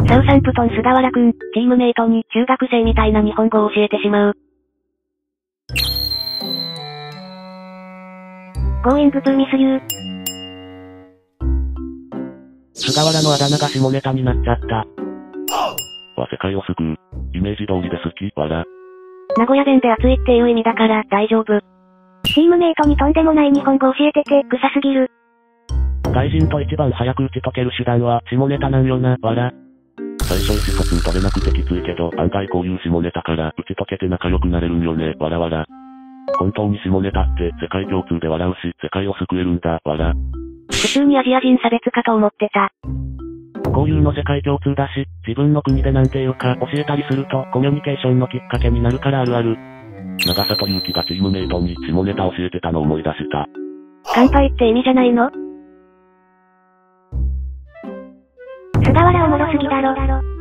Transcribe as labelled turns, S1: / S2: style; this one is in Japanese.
S1: サウサンプトン菅原くん、チームメイトに中学生みたいな日本語を教えてしまう。Going to miss you。
S2: 菅原のあだ名が下ネタになっちゃった。は世界を救う。イメージ通りで好き、わら。
S1: 名古屋弁で熱いっていう意味だから大丈夫。チームメイトにとんでもない日本語教えてて、臭すぎる。
S2: 外人と一番早く打ち解ける手段は下ネタなんよな、わら。最初意思疎通取れなくてきついけど、案外こういう下ネタから打ち解けて仲良くなれるんよね、わらわら。本当に下ネタって世界共通で笑うし、世界を救えるんだ、わら。
S1: 普通にアジア人差別かと思ってた。
S2: こういうの世界共通だし、自分の国でなんていうか教えたりするとコミュニケーションのきっかけになるからあるある。長里祐樹がチームメイトに下ネタ教えてたの思い出した。
S1: 乾杯って意味じゃないの？菅原おもろすぎだろ。